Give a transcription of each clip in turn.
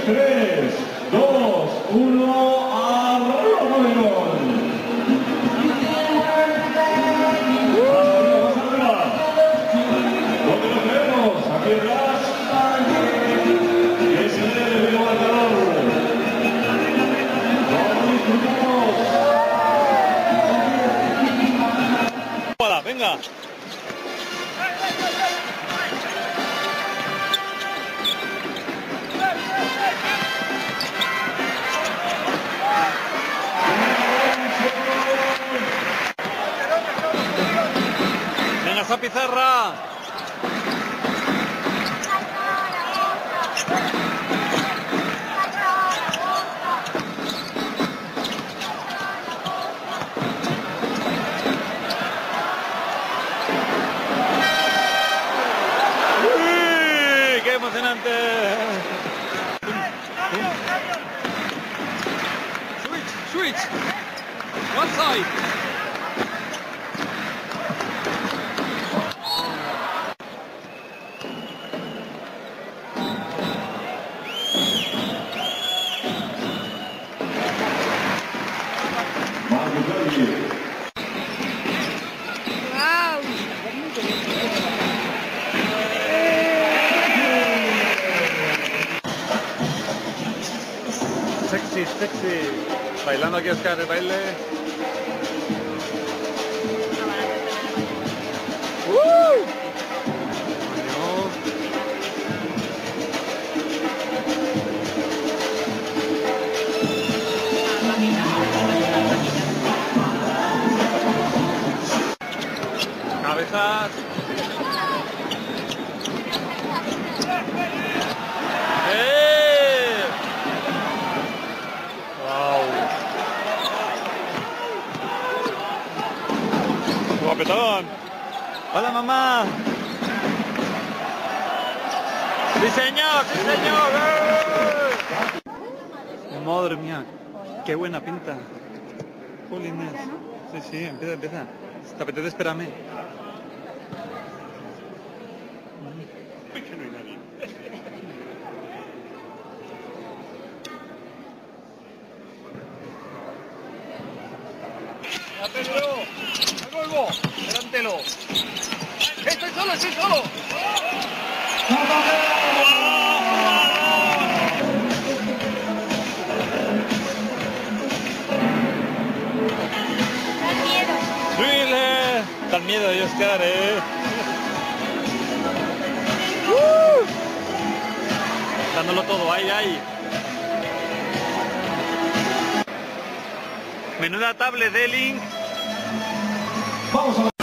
3, 2, 1, ¡arroba de gol! ¿Dónde lo tenemos? Aquí atrás. Es el marcador. Lo disfrutamos. ¡Hola, venga! ¡Venga esa pizarra! ¡Uy! ¡Qué emocionante! Switch! One side! Sexy. Bailando aquí Oscar el baile. Cabezas. Guapetón. Hola, mamá. Sí, señor. Madre mía, qué buena pinta. Jolines. Sí, empieza. Si te apetece, espérame. Que no hay nadie. ¡Ya Pedro! ¡A Golbo! ¡Delántelo! ¡Estoy solo! Da miedo de Oscar, dándolo todo, ahí. Menuda tablet de Link. Vamos a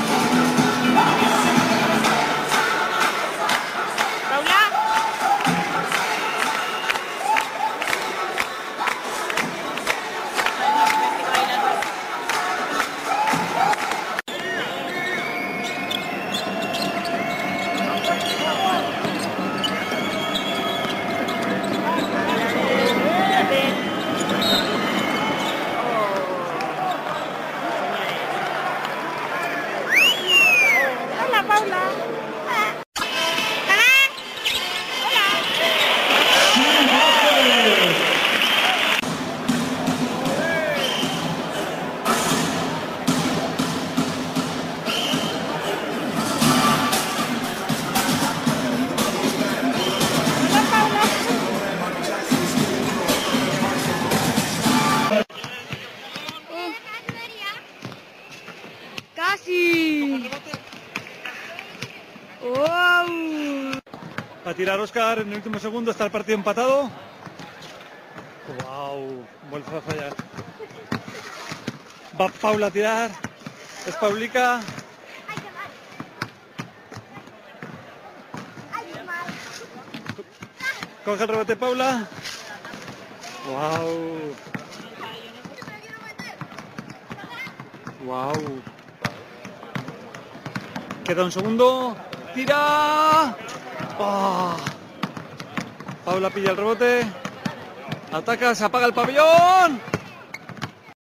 ¡Casi! ¡Wow! Va a tirar Oscar en el último segundo, está el partido empatado. ¡Wow! Vuelve a fallar. Va Paula a tirar. Es Paulica. Coge el rebote Paula. ¡Wow! ¡Wow! Queda un segundo. ¡Tira! ¡Oh! Paula pilla el rebote. Ataca, se apaga el pabellón.